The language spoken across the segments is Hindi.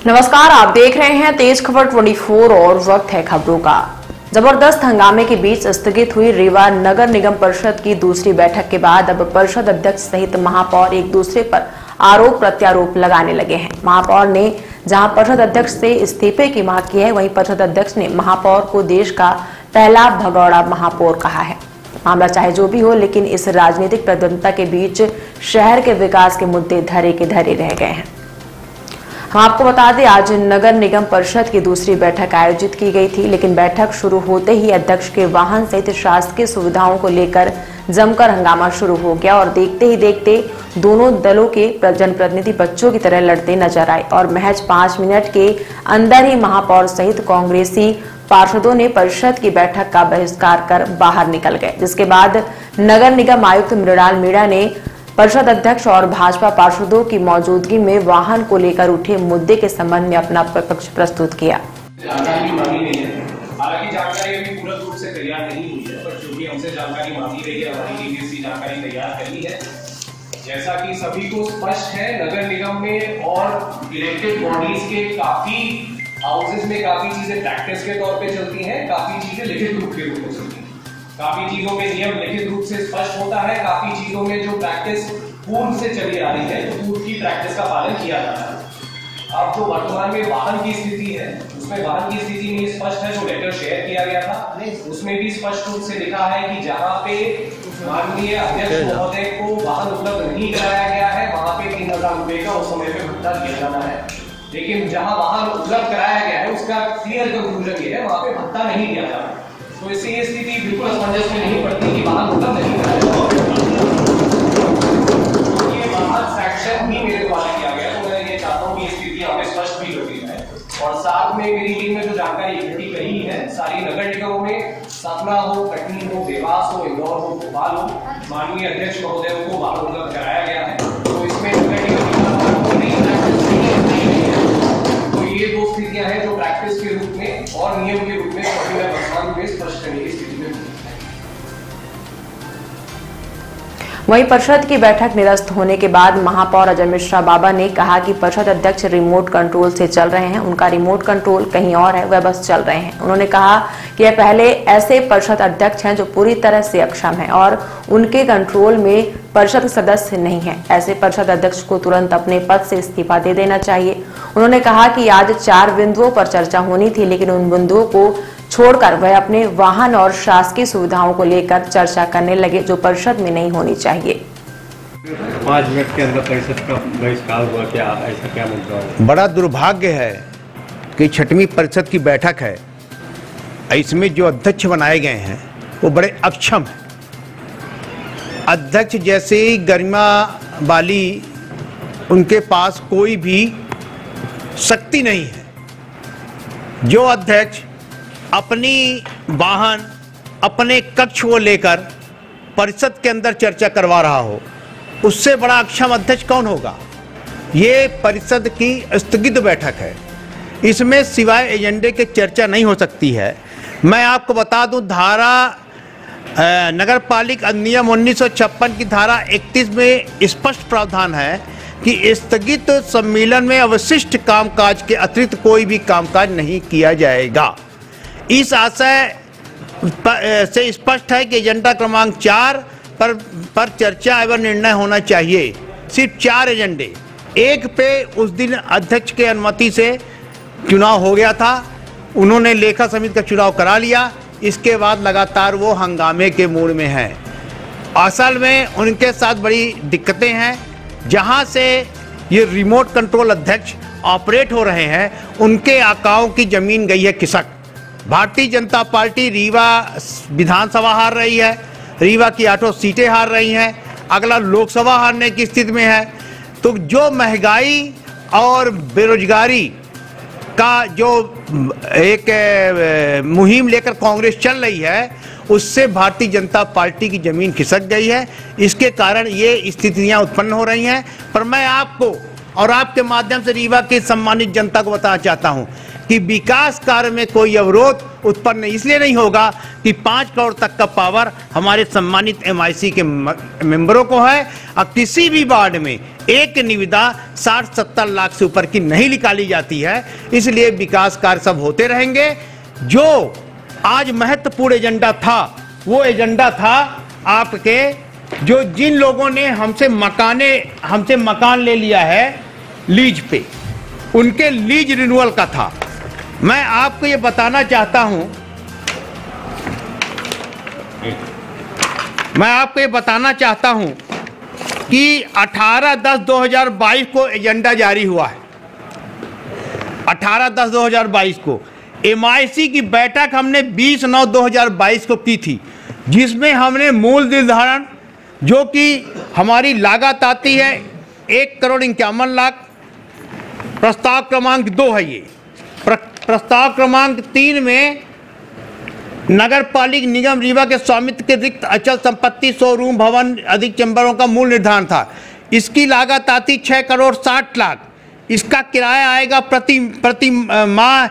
नमस्कार, आप देख रहे हैं तेज खबर 24 और वक्त है खबरों का। जबरदस्त हंगामे के बीच स्थगित हुई रीवा नगर निगम परिषद की दूसरी बैठक के बाद अब परिषद अध्यक्ष सहित महापौर एक दूसरे पर आरोप प्रत्यारोप लगाने लगे हैं। महापौर ने जहां परिषद अध्यक्ष से इस्तीफे की मांग की है, वहीं परिषद अध्यक्ष ने महापौर को देश का पहला भगौड़ा महापौर कहा है। मामला चाहे जो भी हो, लेकिन इस राजनीतिक प्रतिद्वंद्विता के बीच शहर के विकास के मुद्दे धरे के धरे रह गए हैं। हम आपको बता दें, आज नगर निगम परिषद की दूसरी बैठक आयोजित की गई थी, लेकिन बैठक शुरू होते ही अध्यक्ष के वाहन सहित शासकीय सुविधाओं को लेकर जमकर हंगामा शुरू हो गया और देखते ही देखते दोनों दलों के जनप्रतिनिधि बच्चों की तरह लड़ते नजर आए और महज 5 मिनट के अंदर ही महापौर सहित कांग्रेसी पार्षदों ने परिषद की बैठक का बहिष्कार कर बाहर निकल गए, जिसके बाद नगर निगम आयुक्त मृणाल मीणा ने परिषद अध्यक्ष और भाजपा पार्षदों की मौजूदगी में वाहन को लेकर उठे मुद्दे के संबंध में अपना पक्ष प्रस्तुत किया। जानकारी मांगी गई है, हालांकि जानकारी अभी पूर्ण रूप से तैयार नहीं हुई है, पर जो भी हमसे जानकारी मांगी गई है हमारी टीम ने इसकी जानकारी तैयार करी है। जैसा कि सभी को स्पष्ट है, नगर निगम में और इलेक्टेड बॉडीज के काफी हाउसेज में काफी चीजें प्रैक्टिस के तौर पे चलती हैं, काफी चीजें लिखित रूप के रूप में चलती हैं। काफी चीजों में नियम लिखित रूप से स्पष्ट होता है, काफी चीजों में जो प्रैक्टिस पूर्व से चली आ रही है, तो पूर्व की प्रैक्टिस का पालन किया जाता है। अब जो वर्तमान में वाहन की स्थिति है, उसमें वाहन की स्थिति में स्पष्ट है, जो लेटर शेयर किया गया था उसमें भी स्पष्ट रूप से लिखा है कि जहां पे माननीय अध्यक्ष महोदय को वाहन उपलब्ध नहीं कराया गया है, वहां पे 3000 रुपए का उस समय पे भत्ता दिया जाना है। लेकिन जहां वाहन उपलब्ध कराया गया है, उसका क्लियर कंक्लूजन ये है, वहां पे भत्ता नहीं दिया जा रहा। तो इससे ये स्थिति बिल्कुल असमंजस में नहीं पड़ती कि वाहन उपलब्ध नहीं कराया ये वाहन सैक्शन ही मेरे द्वारा किया गया, तो मैं ये चाहता हूँ कि ये स्थिति हमें स्पष्ट भी होती है। और साथ में मेरी टीम में जो जानकारी इकट्ठी करी है, सारी नगर निगमों में सतना हो, कटनी हो, देवास हो, इंदौर हो, भोपाल हो, माननीय अध्यक्ष महोदय को वाहन उपलब्ध कराया गया है। तो इसमें नगर निगम ये दो स्थितियां हैं जो प्रैक्टिस के रूप में और नियम के रूप में वर्तमान में स्पष्ट करने की स्थिति में। वहीं परिषद की बैठक निरस्त होने के बाद महापौर अजय मिश्रा बाबा ने कहा कि परिषद अध्यक्ष रिमोट कंट्रोल से चल रहे हैं, उनका रिमोट कंट्रोल कहीं और है, वह बस चल रहे हैं। उन्होंने कहा कि यह पहले ऐसे परिषद अध्यक्ष हैं जो पूरी तरह से अक्षम हैं और उनके कंट्रोल में परिषद सदस्य नहीं है। ऐसे परिषद अध्यक्ष को तुरंत अपने पद से इस्तीफा दे देना चाहिए। उन्होंने कहा कि आज 4 बिंदुओं पर चर्चा होनी थी, लेकिन उन बिंदुओं को छोड़कर वह अपने वाहन और शासकीय सुविधाओं को लेकर चर्चा करने लगे, जो परिषद में नहीं होनी चाहिए। 5 मिनट के अंदर परिषद का बहिष्कार हुआ, क्या ऐसा क्या मुद्दा है? बड़ा दुर्भाग्य है कि 6वीं परिषद की बैठक है, इसमें जो अध्यक्ष बनाए गए हैं वो बड़े अक्षम हैं। अध्यक्ष जैसे ही गरिमा वाली, उनके पास कोई भी शक्ति नहीं है। जो अध्यक्ष अपनी वाहन, अपने कक्ष को लेकर परिषद के अंदर चर्चा करवा रहा हो, उससे बड़ा अक्षम अध्यक्ष कौन होगा? ये परिषद की स्थगित बैठक है, इसमें सिवाय एजेंडे के चर्चा नहीं हो सकती है। मैं आपको बता दूं, नगर पालिका अधिनियम 1956 की धारा 31 में स्पष्ट प्रावधान है कि स्थगित सम्मेलन में अवशिष्ट कामकाज के अतिरिक्त कोई भी कामकाज नहीं किया जाएगा। इस आशय से स्पष्ट है कि एजेंडा क्रमांक 4 पर चर्चा एवं निर्णय होना चाहिए। सिर्फ 4 एजेंडे, एक पे उस दिन अध्यक्ष के अनुमति से चुनाव हो गया था, उन्होंने लेखा समिति का चुनाव करा लिया। इसके बाद लगातार वो हंगामे के मूड में हैं। असल में उनके साथ बड़ी दिक्कतें हैं। जहां से ये रिमोट कंट्रोल अध्यक्ष ऑपरेट हो रहे हैं, उनके आकाओं की जमीन गई है खिसक। भारतीय जनता पार्टी रीवा विधानसभा हार रही है, रीवा की 8 सीटें हार रही हैं, अगला लोकसभा हारने की स्थिति में है। तो जो महंगाई और बेरोजगारी का जो एक मुहिम लेकर कांग्रेस चल रही है, उससे भारतीय जनता पार्टी की जमीन खिसक गई है। इसके कारण ये स्थितियां उत्पन्न हो रही हैं। पर मैं आपको और आपके माध्यम से रीवा की सम्मानित जनता को बताना चाहता हूं कि विकास कार्य में कोई अवरोध उत्पन्न इसलिए नहीं होगा कि 5 करोड़ तक का पावर हमारे सम्मानित MIC के मेंबरों को है और किसी भी वार्ड में एक निविदा 60-70 लाख से ऊपर की नहीं निकाली जाती है। इसलिए विकास कार्य सब होते रहेंगे। जो आज महत्वपूर्ण एजेंडा था वो एजेंडा था आपके जो जिन लोगों ने हमसे मकान ले लिया है लीज पे, उनके लीज रिन्यूअल का था। मैं आपको ये बताना चाहता हूं कि 18/10/2022 को एजेंडा जारी हुआ है। 18/10/2022 को MIC की बैठक हमने 20/9/2022 को की थी, जिसमें हमने मूल निर्धारण जो कि हमारी लागत आती है 1,51,00,000। प्रस्ताव क्रमांक 2 है ये। प्रस्ताव क्रमांक 3 में नगर पालिक निगम रीवा के स्वामित्व के रिक्त अचल संपत्ति, शोरूम, भवन, अधिक चैम्बरों का मूल निर्धारण था। इसकी लागत आती 6,60,00,000। इसका किराया आएगा प्रति माह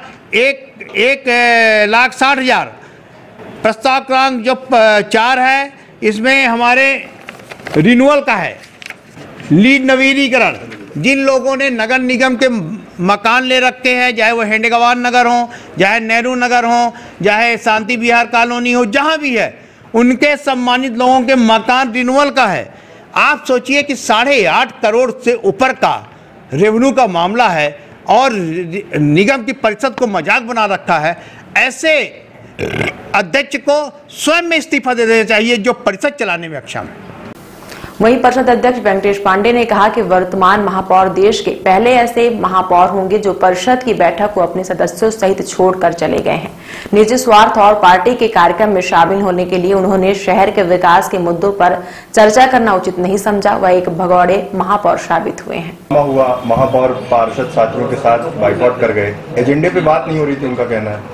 1,60,000। प्रस्ताव क्रमांक जो 4 है इसमें हमारे रिन्यूअल का है, लीज नवीनीकरण। जिन लोगों ने नगर निगम के मकान ले रखे हैं, चाहे वो हेंडेगवान नगर हो, चाहे नेहरू नगर हो, चाहे शांति विहार कॉलोनी हो, जहां भी है, उनके सम्मानित लोगों के मकान रिन्यूअल का है। आप सोचिए कि 8.5 करोड़ से ऊपर का रेवेन्यू का मामला है और निगम की परिषद को मजाक बना रखा है। ऐसे अध्यक्ष को स्वयं में इस्तीफा दे देना चाहिए जो परिषद चलाने में अक्षम है। वहीं परिषद अध्यक्ष वेंकटेश पांडे ने कहा कि वर्तमान महापौर देश के पहले ऐसे महापौर होंगे जो परिषद की बैठक को अपने सदस्यों सहित छोड़कर चले गए हैं। निजी स्वार्थ और पार्टी के कार्यक्रम में शामिल होने के लिए उन्होंने शहर के विकास के मुद्दों पर चर्चा करना उचित नहीं समझा। वह एक भगौड़े महापौर साबित हुए हैं। हुआ महापौर पार्षद साथियों के साथ बाइकआउट कर गए, एजेंडे पे बात नहीं हो रही थी, उनका कहना है।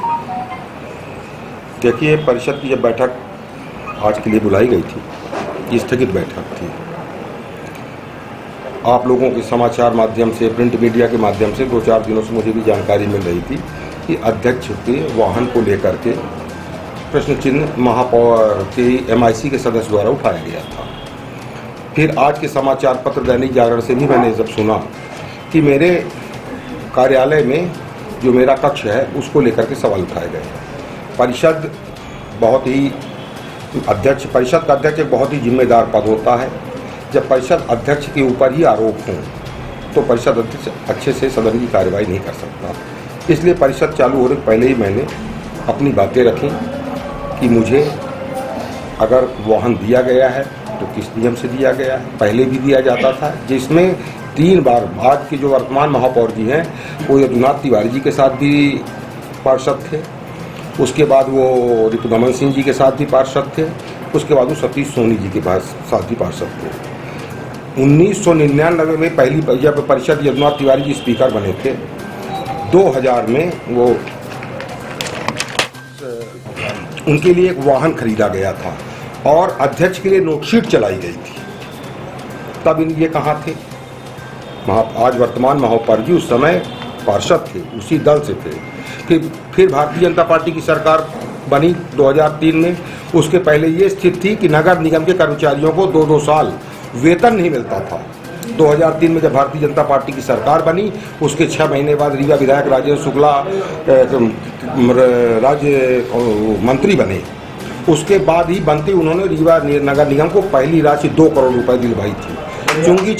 देखिए, परिषद की जब बैठक आज के लिए बुलाई गई थी, स्थगित बैठक थी। आप लोगों के समाचार माध्यम से, प्रिंट मीडिया के माध्यम से 2-4 दिनों से मुझे भी जानकारी मिल रही थी कि अध्यक्ष के वाहन को लेकर के प्रश्न चिन्ह महापौर के MIC के सदस्य द्वारा उठाया गया था। फिर आज के समाचार पत्र दैनिक जागरण से भी मैंने जब सुना कि मेरे कार्यालय में जो मेरा कक्ष है उसको लेकर के सवाल उठाए गए। परिषद का अध्यक्ष एक बहुत ही जिम्मेदार पद होता है। जब परिषद अध्यक्ष के ऊपर ही आरोप हों तो परिषद अध्यक्ष अच्छे से सदन की कार्रवाई नहीं कर सकता। इसलिए परिषद चालू होने से पहले ही मैंने अपनी बातें रखी कि मुझे अगर वाहन दिया गया है तो किस नियम से दिया गया है। पहले भी दिया जाता था, जिसमें 3 बार आज के जो वर्तमान महापौर जी हैं वो यदुनाथ तिवारी जी के साथ भी पार्षद थे, उसके बाद वो रिपुदमन सिंह जी के साथ भी पार्षद थे, उसके बाद वो सतीश सोनी जी के साथ भी पार्षद थे। 1999 में पहली जब परिषद यदुनाथ तिवारी जी स्पीकर बने थे, 2000 में वो उनके लिए एक वाहन खरीदा गया था और अध्यक्ष के लिए नोटशीट चलाई गई थी। तब ये कहाँ थे? आज वर्तमान महापौर जी उस समय पार्षद थे, उसी दल से थे। फिर भारतीय जनता पार्टी की सरकार बनी 2003 में। उसके पहले ये स्थिति थी कि नगर निगम के कर्मचारियों को 2-2 साल वेतन नहीं मिलता था। 2003 में जब भारतीय जनता पार्टी की सरकार बनी, उसके 6 महीने बाद रीवा विधायक राजेंद्र शुक्ला राज्य मंत्री बने। उसके बाद ही बनते उन्होंने रीवा नगर निगम को पहली राशि 2 करोड़ रुपए दिलवाई थी। चुंगी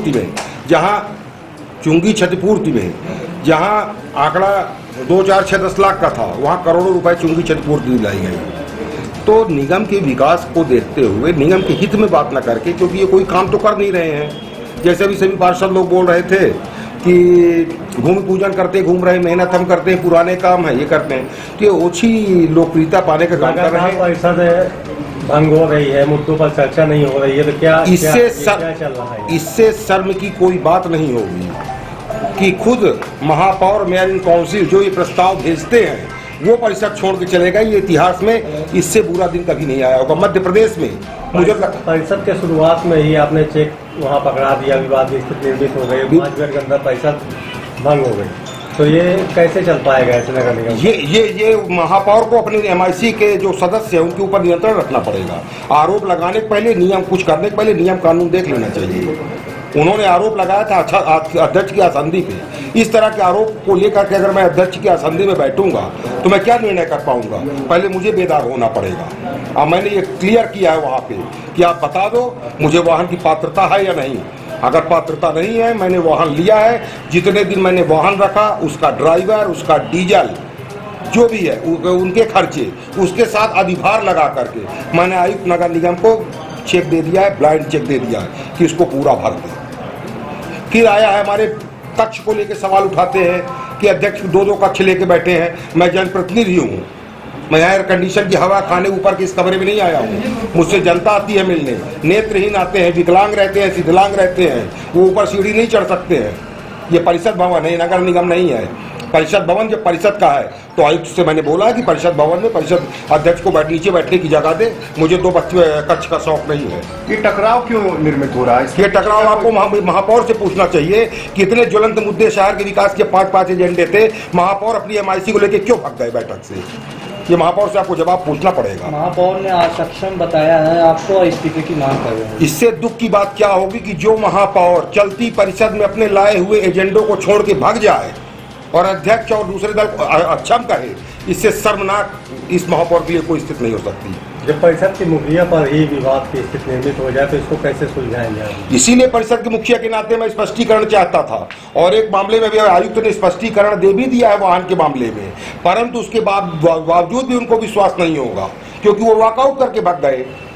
क्षतिपूर्ति में जहां आंकड़ा 2, 4, 6, 10 लाख का था, वहां करोड़ों रुपए चुंगी क्षतिपूर्ति दिलाई गई। तो निगम के विकास को देखते हुए निगम के हित में बात न करके, क्योंकि ये कोई काम तो कर नहीं रहे हैं। जैसे भी सभी पार्षद लोग बोल रहे थे कि भूमि पूजन करते घूम रहे, मेहनत हम करते हैं, पुराने काम है, ये करते हैं, तो ये ओछी लोकप्रियता पाने का काम कर रहे हैं। परिषद भंग हो रही है, मुद्दों पर चर्चा नहीं हो रही है, तो क्या चल रहा है? इससे शर्म की कोई बात नहीं होगी कि खुद महापौर मेयर इन काउंसिल जो ये प्रस्ताव भेजते हैं वो परिषद छोड़ के चले गए। ये इतिहास में इससे बुरा दिन कभी नहीं आया होगा। मध्य प्रदेश में मुझे परिषद के शुरुआत में ही आपने चेक वहाँ पकड़ा दिया, विवाद की स्थिति निर्मित हो गई, 5 मिनट के अंदर परिषद भंग हो गई। तो ये कैसे चल पाएगा ऐसे नगर निगम? ये महापौर को अपने MIC के जो सदस्य हैं उनके ऊपर नियंत्रण रखना पड़ेगा। आरोप लगाने के पहले नियम, कुछ करने के पहले नियम कानून देख लेना चाहिए। उन्होंने आरोप लगाया था अध्यक्ष की आसंदी पे। इस तरह के आरोप को लेकर के अगर मैं अध्यक्ष की आसंदी में बैठूंगा तो मैं क्या निर्णय कर पाऊंगा? पहले मुझे बेदाग होना पड़ेगा। अब मैंने ये क्लियर किया है वहां पे कि आप बता दो मुझे वाहन की पात्रता है या नहीं। अगर पात्रता नहीं है, मैंने वाहन लिया है, जितने दिन मैंने वाहन रखा उसका ड्राइवर, उसका डीजल जो भी है उनके खर्चे, उसके साथ अधिभार लगा करके मैंने आयुक्त नगर निगम को चेक दे दिया है, ब्लाइंड चेक दे दिया है कि इसको पूरा भर दे। फिर आया है हमारे कक्ष को लेकर सवाल उठाते हैं कि अध्यक्ष दो कक्ष लेके बैठे हैं। मैं जनप्रतिनिधि हूँ, मैं एयर कंडीशन की हवा खाने ऊपर के इस कमरे में नहीं आया हूँ। मुझसे जनता आती है मिलने, नेत्रहीन आते हैं, विकलांग रहते हैं, शिथिलांग रहते हैं, वो ऊपर सीढ़ी नहीं चढ़ सकते हैं। ये परिषद भवन है, नगर निगम नहीं है। परिषद भवन जब परिषद का है तो आयुक्त से मैंने बोला कि परिषद भवन में परिषद अध्यक्ष को नीचे बैठने की जगह दे। मुझे 2 कक्ष का शौक नहीं है। ये टकराव क्यों निर्मित हो रहा है? ये टकराव आपको महापौर से पूछना चाहिए। कितने ज्वलंत मुद्दे शहर के विकास के 5 एजेंडे थे, महापौर अपनी MIC को लेकर क्यों भाग गए बैठक से? ये महापौर से आपको जवाब पूछना पड़ेगा। महापौर ने असक्षम बताया है आपको, इस्तीफे की मांग कर रहे हैं। इससे दुख की बात क्या होगी कि जो महापौर चलती परिषद में अपने लाए हुए एजेंडों को छोड़ के भाग जाए और अध्यक्ष और दूसरे दल को अक्षम करे, इससे शर्मनाक इस महापौर के लिए कोई स्थिति नहीं हो सकती। जब परिषद की मुखिया पर ही विवाद की स्थिति निर्मित हो जाए तो इसको कैसे सुलझाएंगे? इसीलिए परिषद के मुखिया के नाते मैं स्पष्टीकरण चाहता था, और एक मामले में भी आयुक्त ने स्पष्टीकरण दे भी दिया है वाहन के मामले में, परंतु उसके बावजूद भी उनको विश्वास नहीं होगा क्योंकि वो वॉकआउट करके भाग गए।